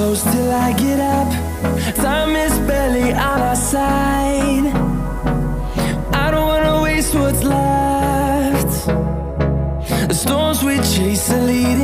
close till I get up. Time is barely on our side. I don't wanna waste what's left. The storms we chase are leading